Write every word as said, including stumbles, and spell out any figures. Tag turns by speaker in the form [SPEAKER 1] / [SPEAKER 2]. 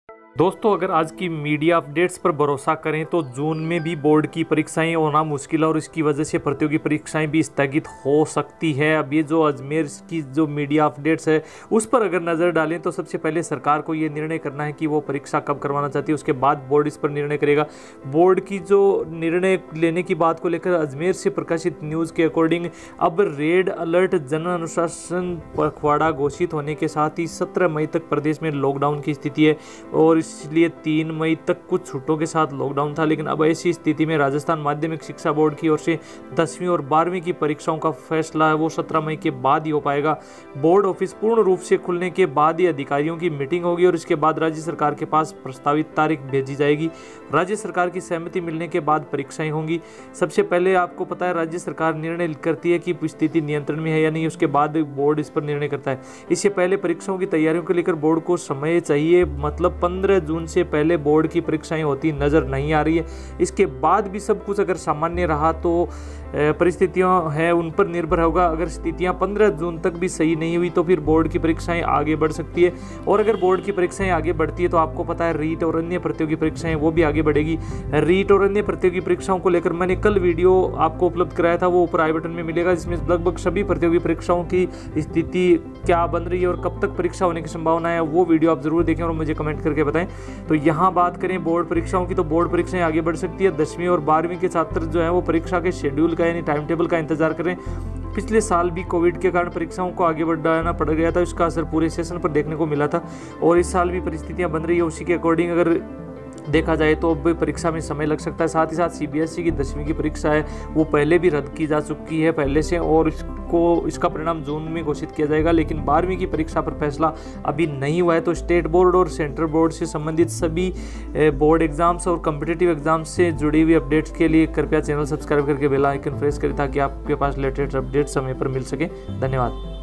[SPEAKER 1] दोस्तों, अगर आज की मीडिया अपडेट्स पर भरोसा करें तो जून में भी बोर्ड की परीक्षाएं होना मुश्किल है और इसकी वजह से प्रतियोगी परीक्षाएं भी स्थगित हो सकती है। अब ये जो अजमेर की जो मीडिया अपडेट्स है उस पर अगर नज़र डालें तो सबसे पहले सरकार को ये निर्णय करना है कि वो परीक्षा कब करवाना चाहती है, उसके बाद बोर्ड इस पर निर्णय करेगा। बोर्ड की जो निर्णय लेने की बात को लेकर अजमेर से प्रकाशित न्यूज़ के अकॉर्डिंग अब रेड अलर्ट जन अनुशासन पखवाड़ा घोषित होने के साथ ही सत्रह मई तक प्रदेश में लॉकडाउन की स्थिति है और इसलिए तीन मई तक कुछ छूटों के साथ लॉकडाउन था। लेकिन अब ऐसी स्थिति में राजस्थान माध्यमिक शिक्षा बोर्ड की ओर से दसवीं और बारहवीं की परीक्षाओं का फैसला है वो सत्रह मई के बाद ही हो पाएगा। बोर्ड ऑफिस पूर्ण रूप से खुलने के बाद ही अधिकारियों की मीटिंग होगी और इसके बाद राज्य सरकार के पास प्रस्तावित तारीख भेजी जाएगी। राज्य सरकार की सहमति मिलने के बाद परीक्षाएं होंगी। सबसे पहले आपको पता है राज्य सरकार निर्णय करती है कि स्थिति नियंत्रण में है या नहीं, उसके बाद बोर्ड इस पर निर्णय करता है। इससे पहले परीक्षाओं की तैयारियों को लेकर बोर्ड को समय चाहिए, मतलब पंद्रह जून से पहले बोर्ड की परीक्षाएं होती नजर नहीं आ रही है। इसके बाद भी सब कुछ अगर सामान्य रहा तो परिस्थितियां हैं उन पर निर्भर होगा। अगर स्थितियां पंद्रह जून तक भी सही नहीं हुई तो फिर बोर्ड की परीक्षाएं आगे बढ़ सकती है और अगर बोर्ड की परीक्षाएं आगे बढ़ती है तो आपको पता है रीट और अन्य प्रतियोगी परीक्षाएं वो भी आगे बढ़ेगी। रीट और अन्य प्रतियोगी परीक्षाओं को लेकर मैंने कल वीडियो आपको उपलब्ध कराया था, वो ऊपर आई बटन में मिलेगा, जिसमें लगभग सभी प्रतियोगी परीक्षाओं की स्थिति क्या बन रही है और कब तक परीक्षा होने की संभावना है, वो वीडियो आप जरूर देखें और मुझे कमेंट करके बताएं। तो यहाँ बात करें बोर्ड परीक्षाओं की तो बोर्ड परीक्षाएं आगे बढ़ सकती है। दसवीं और बारहवीं के छात्र जो है वो परीक्षा के शेड्यूल का यानी टाइम टेबल का इंतजार करें। पिछले साल भी कोविड के कारण परीक्षाओं को आगे बढ़ाना पड़ गया था, इसका असर पूरे सेशन पर देखने को मिला था और इस साल भी परिस्थितियां बन रही है उसी के अकॉर्डिंग अगर देखा जाए तो अब परीक्षा में समय लग सकता है। साथ ही साथ सीबीएसई की दसवीं की परीक्षा है वो पहले भी रद्द की जा चुकी है पहले से और इसको इसका परिणाम जून में घोषित किया जाएगा। लेकिन बारहवीं की परीक्षा पर फैसला अभी नहीं हुआ है। तो स्टेट बोर्ड और सेंट्रल बोर्ड से संबंधित सभी बोर्ड एग्जाम्स और कॉम्पिटिटिव एग्जाम्स से जुड़ी हुई अपडेट्स के लिए कृपया चैनल सब्सक्राइब करके बेल आइकन प्रेस करें ताकि आपके पास लेटेस्ट अपडेट समय पर मिल सके। धन्यवाद।